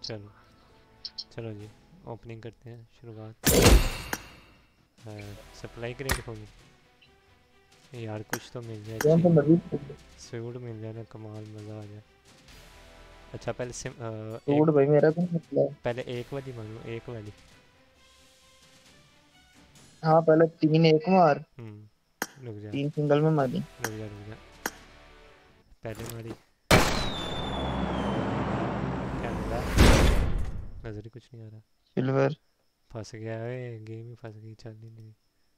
चलो चलो जी, ओपनिंग करते हैं, शुरुआत। सप्लाई क्रेट होगी यार, कुछ तो मिल जाए कौन अच्छी। सा मर्जी सूट मिल जाए ना, कमाल, मज़ा आ जाए। अच्छा पहले एक, सूट भाई मेरा कौन मतलब। पहले एक वाली मांगो, एक वाली। हाँ पहले 3 एक मार, रुक जा 3 सिंगल में मारी। रुक जा रुक जा, पहले मारी। क्या मिला? नजर ही कुछ नहीं आ रहा। सिल्वर। फंस गया है, गेम ही फंस गई, चल ही नहीं।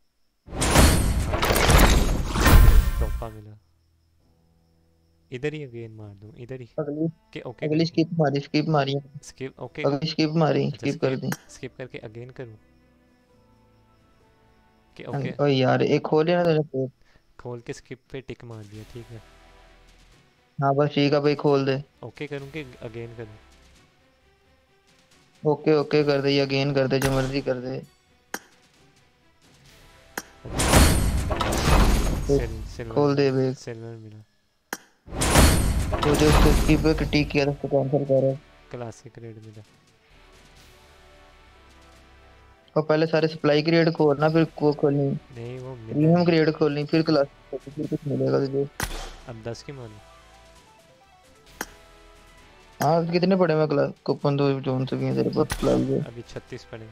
तोहफा मिला, इधर ही अगेन मार दूँ, इधर ही। अगली के ओके अगली करके, स्किप मारी। Skip okay. अगली स्किप मारी, अच्छा स्किप कर स्किप, दी। स्किप करके अगेन करूँ? के ओके। ओ यार एक खोल ना तूने फिर। खोल के स्किप पे टिक मार दिया, ठीक है। हाँ बस ठीक है भाई, खोल दे। ओके करूँ कि अगेन करूँ? ओके ओके कर दे या गेन कर दे, जो मर्जी कर दे। फिर सिल्वर खोल दे मिला, भाई। सिल्वर मिला। वो जो उसको स्किप पे टिक किया था उसको कैंसिल कर। क्लासिक रेड मिला। और पहले सारे सप्लाई की रेट खोलना, फिर को खोलनी। नहीं वो मिले प्रीमियम नहीं। की रेट खोलनी, फिर क्लास, फिर कुछ मिलेगा तुझे। अब 10 की मारूँ? हाँ कितने पड़े हैं क्लास कूपन तो जोन से भी हैं तेरे पास सप्लाई के। अभी 36 पड़े।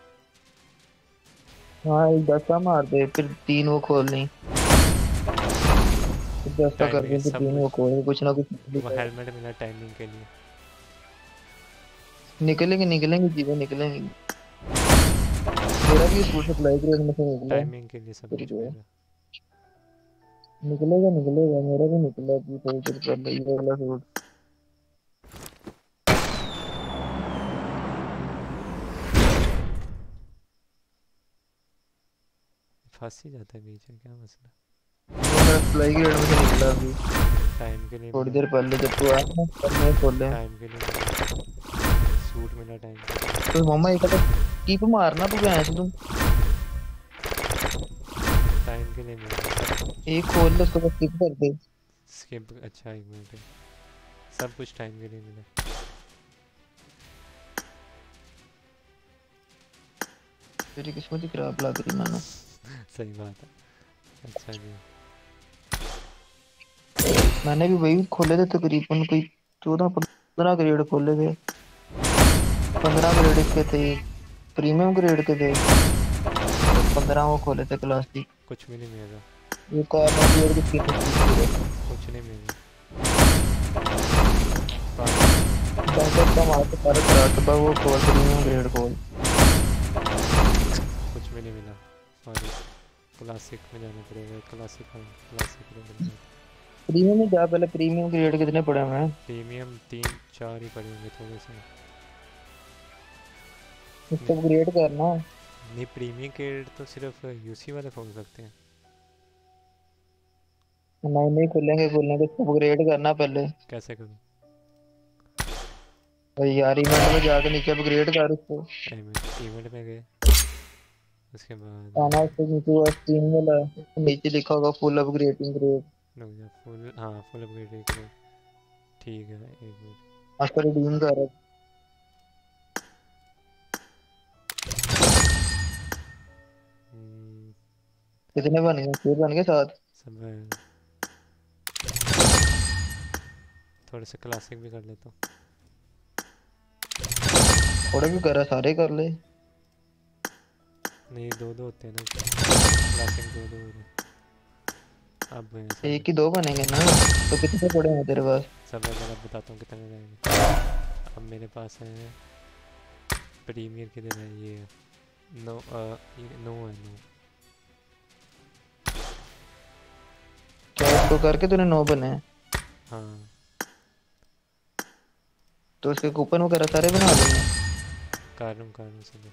हाँ एक 10 का मार दे, फिर 3 वो खोलनी। फिर 10 का कर टाइमिंग दे, फिर सब 3 वो कुछ। खोल, कुछ ना कुछ वो निकलेगा। हेलमेट मिला टाइमिंग के लिए। निकलेंगे निकलेंगे चीजें निकलेंगी। मेरा भी स्कूल सप्लाई की रेट में से निकला है। टाइमिंग के लिए सब फिर कुछ जो है, मिला। निकलेगा निकलेगा, मेरा भी निकला कि थोड़ी देर पहले ये वाला सूट। फंस ही जाता है बीच में, क्या मसला? ये मेरा सप्लाई की रेट में से निकला अभी टाइम के लिए थोड़ी मिला। देर पहले, जब तू आया ना तब मैं खोले। टाइम के लिए मिला। सूट मिला टाइम के लिए। तो मामा एक तो कीप मारना तू भैंस तुम। टाइम के लिए मिला। एक खोल दे उसको, बस स्किप कर दे। स्किप, अच्छा एक मिनट है। सब कुछ टाइम के लिए मिला। तेरी किस्मत ही खराब लग रही मैंने। सही बात है। अच्छा जी। मैंने भी वही खोले थे तकरीबन कोई 14-15 ग्रेड खोले थे। 15 ग्रेड इसके थे, प्रीमियम ग्रेड के थे, और 15 वो खोले थे क्लासिक। कुछ भी नहीं मिलेगा। ये कॉर्नर ग्रेड की स्किन थी बस। कुछ नहीं मिलेगा। पास। बैंक का मार के सारा करा के वो खोल, प्रीमियम ग्रेड खोल। कुछ भी नहीं मिला, सॉरी। क्लासिक में जाना पड़ेगा, क्लासिक, हाँ क्लासिक में जाना। प्रीमियम में जा, पहले प्रीमियम ग्रेड कितने पड़े हुए हैं। प्रीमियम 3-4 ही पड़े होंगे थोड़े से। नहीं, उसको अपग्रेड करना। नहीं प्रीमियम के तो सिर्फ यूसी वाले खोल सकते हैं। नहीं नहीं खुलेंगे खुलेंगे, उसको अपग्रेड करना पहले। कैसे करूँ? भाई यार इवेंट में जाके नीचे अपग्रेड कर उसको। इवेंट में गए, उसके बाद आना उसके नीचे वो स्क्रीन में नीचे लिखा होगा फुल अपग्रेडिंग ग्रेड। रुक जा, फुल, हाँ फुल अपग्रेड करो। ठीक है, एक मिनट। आपका रिडीम कर। हम्म, कितने बन गए, 6 बन गए 7। सब थोड़े से क्लासिक भी कर लेता हूँ। थोड़े भी करा, सारे कर ले। नहीं दो दो होते हैं ना, क्लासिक दो दो हो रहे हैं। अब हैं सब। एक ही 2 बनेंगे ना। तो कितने पड़े हैं तेरे पास। सब है, मैं बताता हूँ कितने रहेंगे। अब मेरे पास है, प्रीमियर कितने है, ये है, नो, ये 9 है, 9। क्या उसको करके तूने 9 बने हैं। हाँ। तो उसके कूपन वगैरह सारे बना लिए। कर लूँ सब।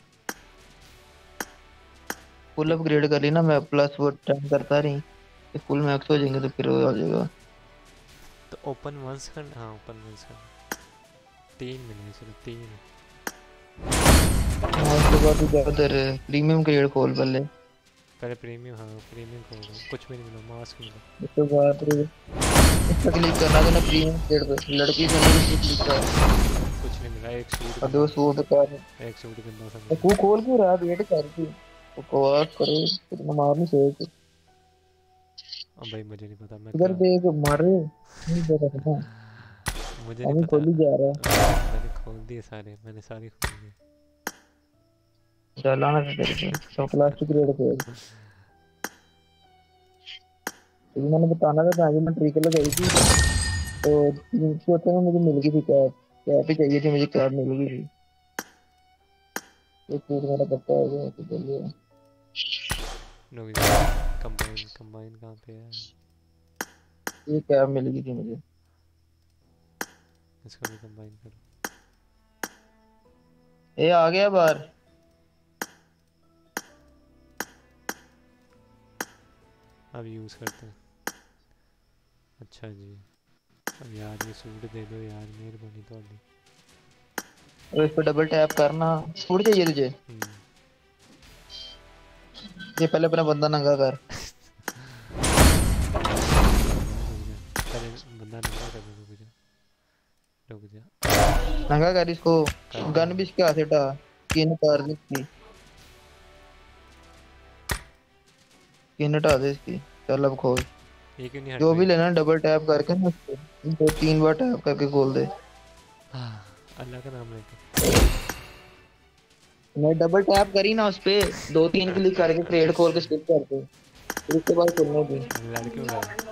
फुल अपग्रेड कर ली ना, मैं प्लस वो टाइम करता रही। फुल मैक्स हो जाएंगे तो फिर वो आ जाएगा। तो ओपन वंस करना, हाँ ओपन वंस करना। 3 मिले, चलो 3। हाँ उसके बाद तू जा उधर प्रीमियम ग्रेड खोल पहले। पहले प्रीमियम, हाँ प्रीमियम खोल रहा हूँ, कुछ भी नहीं मिला, मास्क मिला। उसके बाद इस पर क्लिक करना तो ना प्रीमियम ग्रेड पे, लड़की बनी है इस पे क्लिक कर। कुछ नहीं मिला, एक सूट अब वो सूट कर एक सूट गंदा सा तो मिला। तू खोल क्यों रहा, वेट कर तू। बकवास करे, तेरे मार नहीं सके। अब भाई मुझे नहीं पता मैं इधर क्या। देख मारे नहीं दे रहा ना। मुझे नहीं अभी पता। खोली जा रहा है। मैंने खोल दिए सारे, मैंने सारे खोल दिए। चलाना था तेरे को तो प्लास्टिक रेड खोल। तो मैंने बताना था ताकि मैं ट्रिक लगाई थी। तो 300 में मुझे मिल गई थी कैब। कैब ही चाहिए थी मुझे, कैब मिल गई थी। तो सूट मेरा पक्का हो गया तो चलिए। रुक जा, कंबाइन कंबाइन कहाँ पे है? ये कैब मिल गई थी मुझे। इसको भी कंबाइन करो। ये आ गया बाहर। अब यूज़ करते हैं। अच्छा जी। अब यार ये सूट दे दो यार, मेहरबानी थोड़ी। और इस पर डबल टैप करना। सूट चाहिए तुझे? हम्म। ये पहले अपना बंदा नंगा कर। रुक जा, पहले बंदा नंगा कर दो। रुक जा, रुक जा। नंगा कर इसको। कर गन भी दिया। इसके हाथ से हटा। स्किन उतार दे इसकी। स्किन हटा दे इसकी। चल अब खोल। ये क्यों नहीं हट जो रही? भी लेना डबल टैप करके ना उसको 2-3 बार टैप करके खोल दे। हाँ, अल्लाह का नाम लेके। मैं डबल टैप करी ना उस पे, 2-3 क्लिक करके क्रेड खोल के स्किप कर दे। फिर उसके बाद खुलने दी। लड़ क्यों रहा है?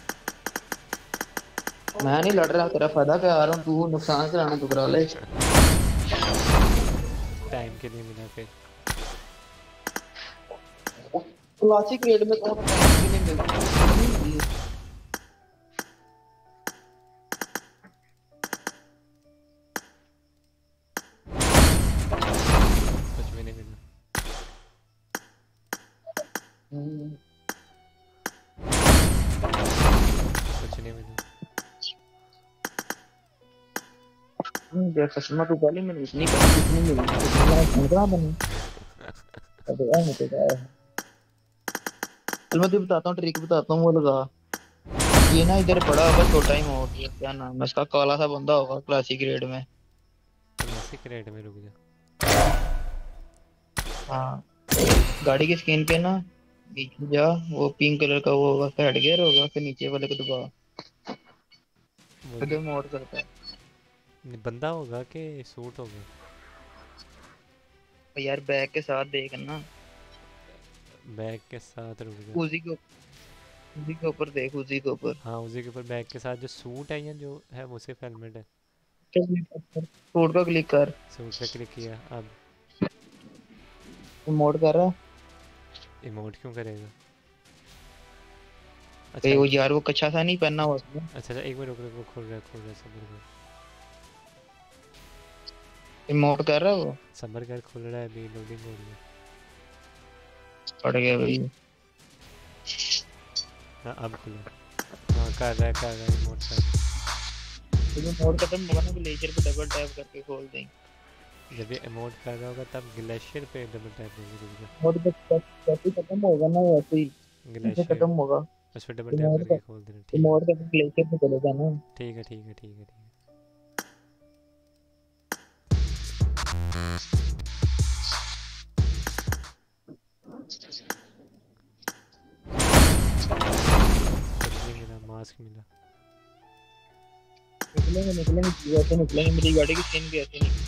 मैं नहीं लड़ रहा, तेरा फायदा क्या रहा हूँ, तू नुकसान कराना तो करा ले। टाइम के लिए मिला फिर। क्लासिक रेट में कौन टाइम के लिए मिलती है? कुछ भी नहीं मिला। कुछ नहीं मिला। देख कसम तू पहले मैंने इतनी कभी कितनी मिली तो मैं संतरा बनी। अब यार मुझे क्या है। चल मैं तुझे बताता हूँ, ट्रिक बताता हूँ वो लगा। ये ना इधर पड़ा होगा छोटा ही मोड़, क्या नाम है इसका, काला सा बंदा होगा क्लासिक रेट में। क्लासिक रेट में, रुक जा। हाँ, गाड़ी की स्क्रीन पे ना बीच में जा। वो पिंक कलर का वो होगा, हेड गियर होगा, फिर नीचे वाले को दबा। वो फिर मोड़ करता है। बंदा होगा कि सूट होगा? और यार बैग के साथ देखना। बैग के साथ, रुक जा। उसी को, उसी के ऊपर देख, उसी के ऊपर। हाँ, उसी के ऊपर बैग के साथ जो सूट है या जो है वो सिर्फ हेलमेट है? सूट का क्लिक कर। सूट पे क्लिक किया। अब मोड़ कर रहा है। इमोट क्यों करेगा? अच्छा भाई वो यार वो कच्चा सा नहीं पहना हुआ उसने। अच्छा अच्छा, एक मिनट रुक रुक, वो खुल रहा है, सबर कर। इमोट कर रहा है वो। सबर कर, खुल रहा है अभी, लोडिंग हो रही है। पड़ गया भाई। हाँ अब खुला। हाँ कर रहा है, इमोट कर रहा तो जो मोड खत्म होगा ना, ग्लेशियर पे डबल टैप करके खोल देंगे। है। जब ये इमोट कर रहा होगा तब ग्लेशियर पे डबल टैप करेंगे। रुक जा। मोड जैसे खत्म होगा ना वैसे ही इसे ग्लेशियर, खत्म होगा। उस पर डबल तो टैप मोड का, करके खोल देना। तो ठीक है मोड का ग्लेशियर पे चलेगा ना। ठीक है ठीक है ठीक है ठीक है। कुछ नहीं मिला, मास्क मिला। निकलेंगे निकलेंगे वैसे निकलेंगे, मेरी गाड़ी की स्किन भी ऐसे निकली।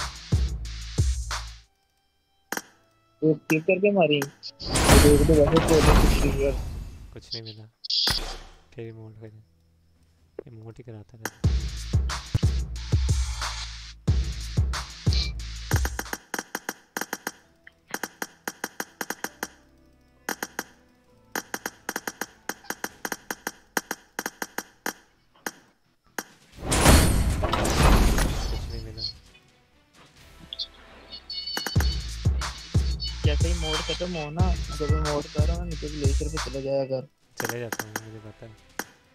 तो क्लिक करके मारी तो देख दो वैसे तो होगा कुछ क्लियर। कुछ नहीं मिला। फिर इमोट करें, इमोट ही कराता रहता। कुछ नहीं मिला। जैसे ही मोड खत्म हो ना, जब मैं मोड कर रहा हूँ नीचे ग्लेशियर पे चले जाया कर। चले जाता हूँ, मुझे पता है।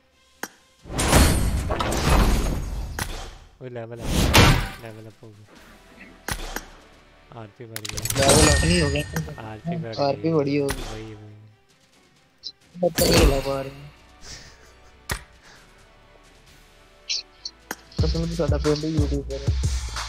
वही लेवल अप, लेवल अप हो गया। आरपी बढ़ गया। लेवल अप नहीं हो गया, आरपी बढ़ आरपी गई। बड़ी होगी। वही वही। तब तक ये रुला पा रहे हैं। कसम से साडा पिंड यूट्यूबर है।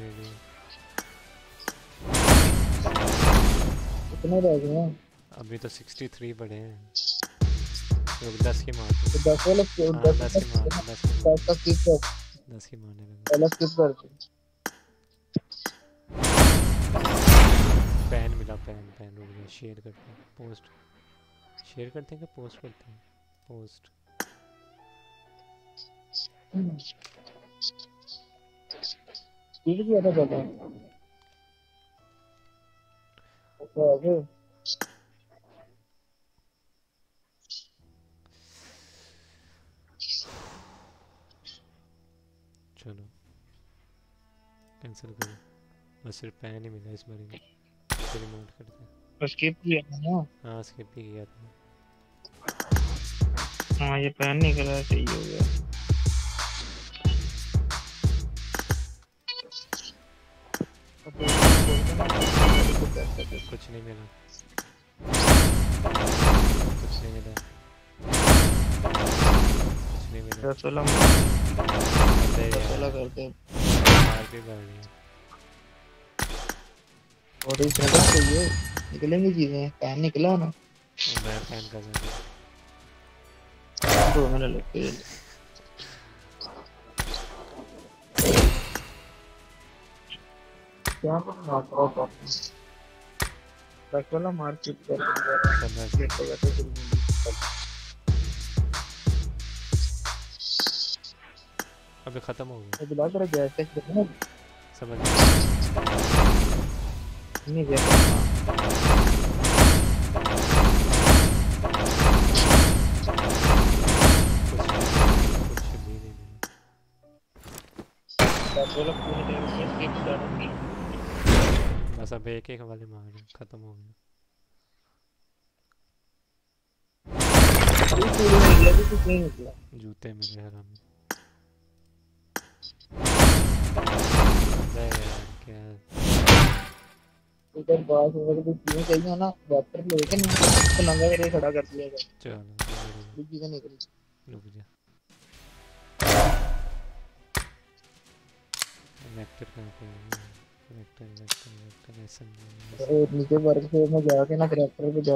रेडी। कितने रह गए हैं? अभी तो 63 पड़े हैं। रुक 10 की मार तो दो। 10 वाला हाँ 10 की मार 10 दो, 10 की मार 10 का दो, स्किप कर, 10 की मारने लगा। पहला स्किप कर दो। पैन मिला, पैन पैन रुक गया। शेयर करते हैं, पोस्ट शेयर करते हैं कि पोस्ट करते हैं? पोस्ट। ठीक किया था पहले। तो आगे चलो कैंसिल करो। बस सिर्फ पैन ही मिला इस बारी में। फिर रिमोट करते हैं। स्किप किया था ना। हाँ स्किप ही किया था। हाँ ये पैन निकला, सही हो गया। अब बोल देना को पैक कर दे। कुछ नहीं मिला, कुछ नहीं मिला, कुछ नहीं मिला। 10 वाला अबे 10 वाला यार, करते हैं। मार भी पड़ रही है। और इस जगह पे ये निकलेंगी चीजें, पैन निकला ना। और मैं पैन कर सकता तो मैंने लगते हैं क्या पर मार रहा था। 10 वाला मार चुप कर दिया। हूँ। ये तो वैसे शुरू में अबे खत्म हो गया। तो बुला कर गैस टेस्ट करना। समझ नहीं गया। कुछ भी नहीं मिला। 10 वाला पूरी तरह से स्किप करूंगी। बस अब एक एक वाले मार रहे, खत्म हो गया। ये पूरी निकला भी कुछ नहीं निकला। जूते मिले हरामी। अबे यार क्या। इधर बात हो रही चीजें चाहिए ना, वेक्टर लेके ना तो नंगा करके खड़ा कर दिया जाए। चलो ये चीजें निकली। रुक जा। वेक्टर कहाँ पे है? Vector vector vector SMG. और नीचे वर्क से में जाके ना करेक्टर पे जा।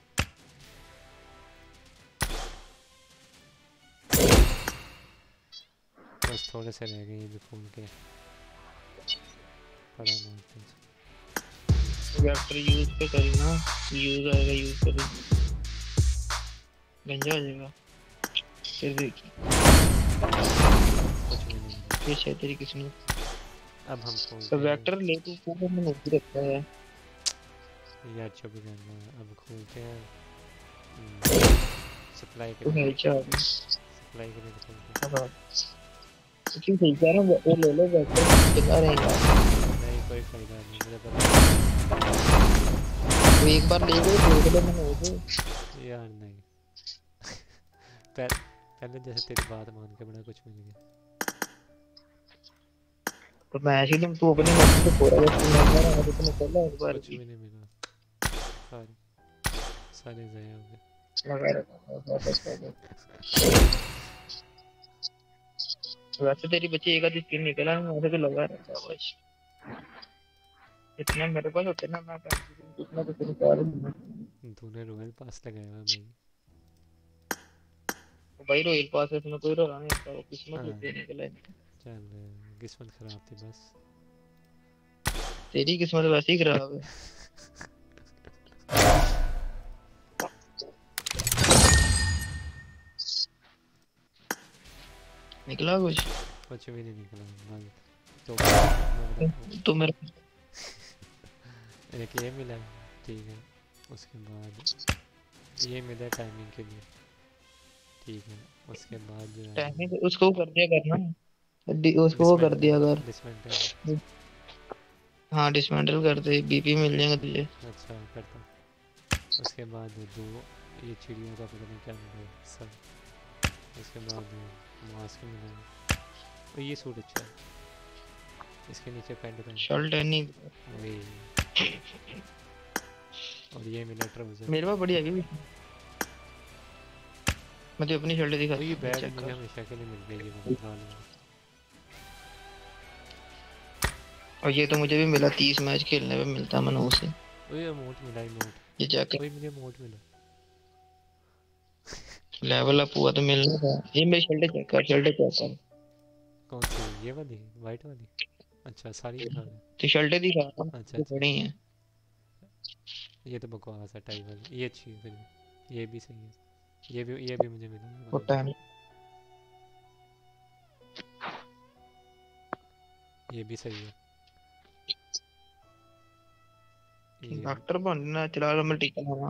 बस थोड़े से रह गए ये भी घूम के पड़ा मारते हैं। वेक्टर यूज पे करना, यूज आएगा, यूज करें गंजा हो जाएगा। फिर देखिए कुछ भी नहीं मिला। ये शायद तेरी किस्मत। अब हम तो खोलते हैं वेक्टर ले तू ऊपर में नहीं रखता है यार, जो भी करना है। अब खोलते हैं सप्लाई के तो लिए, नीचे आ सप्लाई के लिए खोलते हैं। गया। क्यों सही कह रहा हूँ, वो ले लो वेक्टर चंगा रहेगा। नहीं कोई फायदा नहीं, मुझे पता वो एक बार ले गए देख ले मैंने वो है। यार नहीं पहले जैसे तेरी बात मान के बड़ा कुछ मिल गया। तो मैं ऐसे तुम तू अपनी मर्जी से पूरा जब तुम नंबर है तो तुमने खोला एक बार कुछ भी भी नहीं मिला, सारे सारे ज़ाया हो गए। लगा रखा। वैसे तेरी बच्ची एक आधी स्किन निकला है, वैसे तो लगा रहता है बस। इतना मेरे पास होते ना मैं कुछ ना कुछ निकाल लूंगा। तूने रॉयल पास लगाया हुआ भाई। भाई रॉयल पास है, इसमें कोई रोना नहीं होता, वो किस्मत हाँ होती है निकला है। चल, किस्मत खराब थी बस। तेरी किस्मत वैसे ही खराब है। निकला कुछ कुछ भी नहीं निकला बस। तो तो मेरे एक ये मिला, ठीक है। उसके बाद ये मिला टाइमिंग के लिए, ठीक है। उसके बाद जो है टाइमिंग उसको कर दिया करना, उसको वो कर दिया कर। डिसमेंटल। हाँ डिसमेंटल कर दे, बीपी मिल जाएगा तुझे। अच्छा करता। उसके बाद दो ये चिड़ियों का पता नहीं क्या मिला सब। उसके बाद मास्क मिला। और ये सूट अच्छा है, इसके नीचे पैंट पहन शर्ट है नहीं वही। और ये मिला ट्राउजर। मेरे पास बढ़िया है। मैं तो अपनी शर्ट दिखा तो ये बैग चेक मुझे कर। हमेशा के लिए मिल गई है, वो निकाल लूँगा। और ये तो मुझे भी मिला, 30 मैच खेलने पे मिलता मनु से। ओए इमोट मिला इमोट। ये जाके ओए मुझे इमोट मिला। लेवल अप हुआ तो मिलना था। ये मेरी शर्ट चेक कर, शर्ट चेक कर। कौन सी ये वाली वाइट वाली? अच्छा सारी दिखा रहे तो शर्टें दिखा रहा हूँ, हैं। अच्छा जो अच्छा। पड़ी हैं। ये तो बकवास है टाई वाली, ये अच्छी है फिर भी। ये भी सही है। ये भी मुझे मिला ये वो वाला भी। टाइम ये भी सही है। ये डॉक्टर बनना चला रहा मैं, टीका लगा।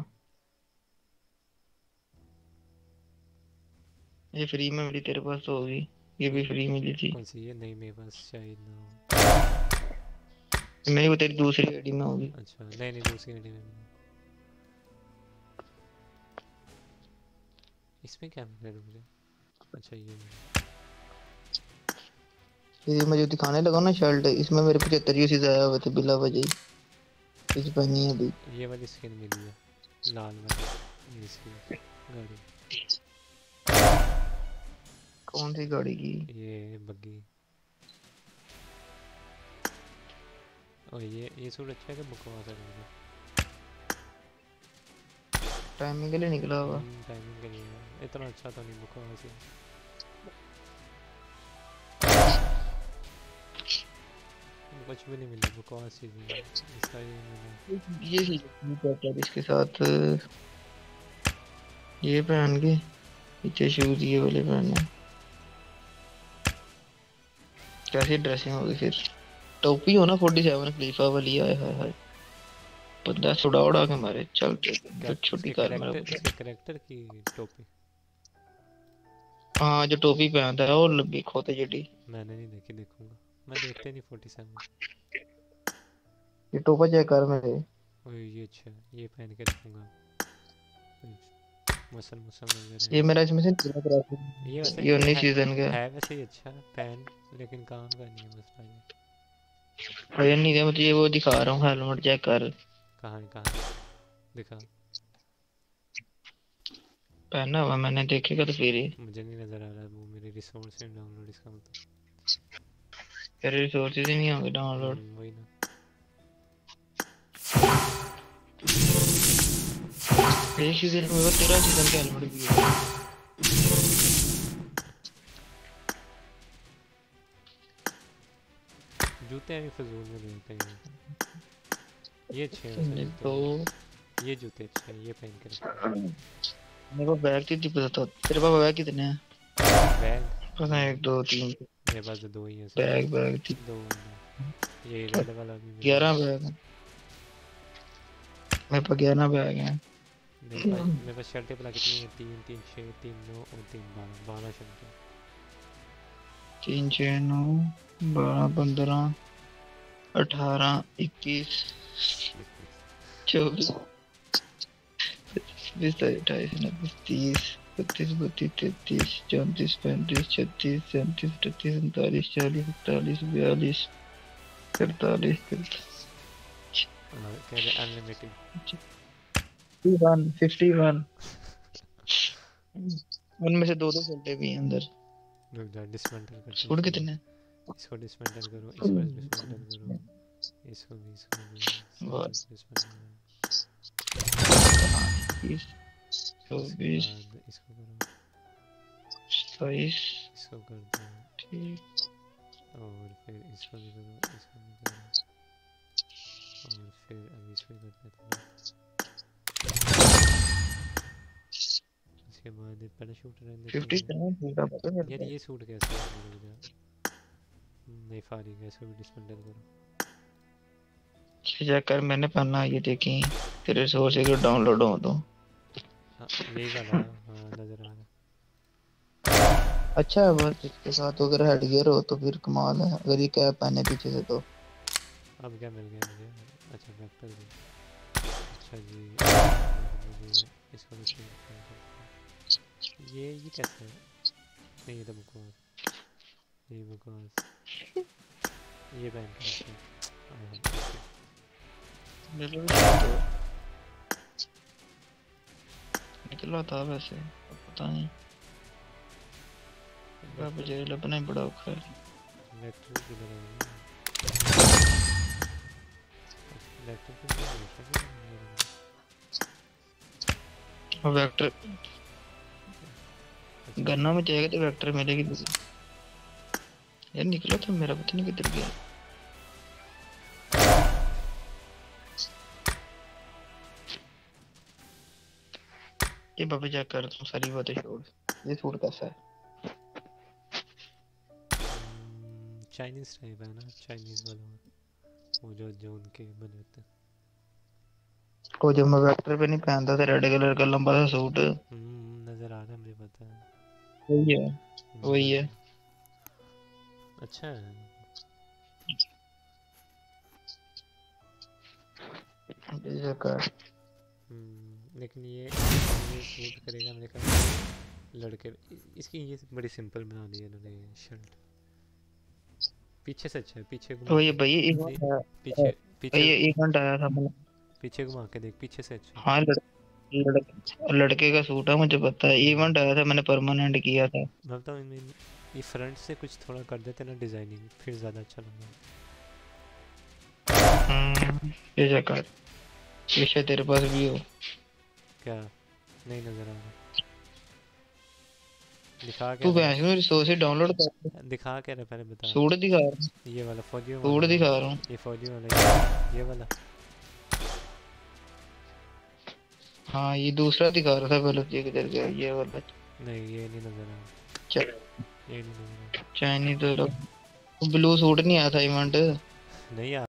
ये फ्री में मिली, तेरे पास तो होगी। ये भी ये फ्री मिली थी। कौन सी? ये नहीं मेरे पास शायद ना हो। मेरी वो तेरी दूसरी आईडी में होगी। अच्छा नहीं नहीं दूसरी आईडी में मिला। इसमें क्या मिला मुझे? अच्छा ये मिला। ये मैं जो दिखाने लगा ना शर्ट, इसमें मेरे 75 यूसी आया हुए थे बिला वजह ही। इस पहनी है अभी। ये वाली स्किन मिली है लाल वाली, ये इसकी गाड़ी। कौन सी गाड़ी की? ये बग्गी। और ये सूट अच्छा है कि बकवास है मुझे? टाइमिंग के लिए निकला होगा। टाइमिंग के लिए है। इतना अच्छा तो नहीं, बकवास है। कुछ भी नहीं मिला, बकवास चीज़ है इसका। ये मिला। ये चीज क्या इसके साथ, ये पहन के पीछे शूज ये वाले पहनने। कैसी ड्रेसिंग होगी फिर? टोपी हो ना 47 खलीफा वाली, आए हाय हाय। बंदा सुड़ा उड़ा के मारे, चल क्या छोटी इसके कार मेरा करेक्टर, बंदा। इसके करेक्टर की टोपी? हाँ जो टोपी पहनता है वो लंबी खोते जटी। मैंने नहीं देखी, देखूंगा। मैं देखते नहीं 47। ये टोपा चेक कर मेरे। ओए ये अच्छा है, ये पहन के रखूंगा। मसल मसल वगैरह ये है। मेरा इसमें से ये वैसे ये 19 है, सीजन का है वैसे ही अच्छा पहन, लेकिन काम का नहीं है मसला ये। है। नहीं है मुझे, ये वो दिखा रहा हूँ, हेलमेट चेक कर। कहाँ है कहाँ है? दिखा। पहना हुआ मैंने, देखेगा तो फिर ही। मुझे नहीं नज़र आ रहा वो, मेरे रिसोर्स हैं डाउनलोड इसका मतलब। तेरे रिसोर्सेज ही नहीं होंगे डाउनलोड। वही ना। एक सीजन में वो 13 सीजन का हेलमेट भी है। जूते भी फजूल में लेते हैं। ये अच्छे हैं वैसे जूते तो भी। ये जूते अच्छे हैं, ये पहन के रखूंगा। मेरे को बैग कितनी पता था, तेरे पास बैग कितने हैं? बैग पता है 1 2 3 मेरे पास तो दो ही है सिर्फ। बैग बैग थी। दो है। ये रेड वाला भी मिला 11 है। बैग हैं मेरे पास, 11 बैग हैं। मेरे पास शर्टें पता कितनी है? 3 3 6 3 9 और 3 12, 12 शर्टें। 3 6 9 12 15 18 21 24 20 28 29 30 31 32 33 34 35 36 37 38 39 40 41 42 43 कह रहे अनलिमिटेड। 51 उनमें से दो दो चलते भी हैं अंदर। रुक जा, डिसमेंटल करते सूट कितने? इसको डिसमेंटल करो, इसको डिसमेंटल करो, इसको बस भी डिसमेंटल करो। 20 उसके 24 बाद इसको करो, 27 इसको कर दो, ठीक। और फिर इसको भी करो, इसको भी करो, और फिर अभी इसको ही करते हैं थोड़ा। उसके बाद पैराशूट रहने देते 57 पूरा पता हैं। है यार मेरे ये सूट कैसे है? रुक जा, नहीं फारिग है, इसको भी डिसमेंटल करो। को। चेक कर मैंने पहना, ये देखी तेरे रिसोर्स से डाउनलोड हो तो। हाँ यही वाला, हाँ नज़र आ रहा है। अच्छा है, बस इसके साथ अगर हेड गियर हो तो फिर कमाल है, अगर ये कैप पहने पीछे से तो। अब क्या मिल गया मुझे? अच्छा वेक्टर भी। अच्छा जी मुझे इसको भी चेंज करना पड़ता है। ये कैसे है? नहीं ये तो बकवास, ये बकवास। ये पहन के रखते हैं। मेरे भी तो निकला था वैसे, अब पता नहीं अब मुझे लबना ही बड़ा औखा है। वेक्टर भी लगाऊंगा। वेक्टर पे नहीं वेक्टर पे नहीं और वेक्टर अच्छा गन्ना में जाएगा तो वेक्टर मिलेगी तुझे। यार निकला था मेरा, पता नहीं किधर गया। ये बाबा चेक कर तू, सारी बातें छोड़। ये सूट कैसा है? चाइनीज टाइप है ना, चाइनीज वाला वो जो उनके बने होते हैं। वो जो मैं वेक्टर पे नहीं पहनता था, रेड कलर का लंबा सा सूट। नज़र आ रहा है, मुझे पता है। वही है, वही नज़र है। अच्छा है। ये चेक कर। लेकिन ये सूट करेगा मेरे ख्याल लड़के। इसकी ये बड़ी सिंपल बना दी है इन्होंने ये शर्ट। पीछे से अच्छा है, पीछे घुमा वही है के भाई, नहीं, इवेंट आया। पीछे पीछे ये इवेंट आया था मतलब। पीछे घुमा के देख, पीछे से अच्छा है। हाँ लड़के का सूट है, मुझे पता है। इवेंट आया था, मैंने परमानेंट किया था। मैं बताऊँ इनमें ये फ्रंट से कुछ थोड़ा कर देते ना डिज़ाइनिंग, फिर ज़्यादा अच्छा लगेगा। ये चेक कर, पीछे तेरे पास भी हो। क्या नहीं नज़र आ रहा? दिखा क्या तू रहा भैंस में रिसोर्स डाउनलोड कर। है? दिखा क्या रहा है पहले बता। सूट दिखा रहा हूँ, ये वाला फौजियों सूट वाला दिखा रहा हूँ। ये फौजी वाला ये वाला। हाँ ये दूसरा दिखा रहा था पहले, ये किधर गया ये वाला? नहीं ये नहीं नज़र आ रहा, चल, ये नहीं नज़र आ चाइनीज तो ब्लू सूट नहीं आया था इवेंट। रहा। नहीं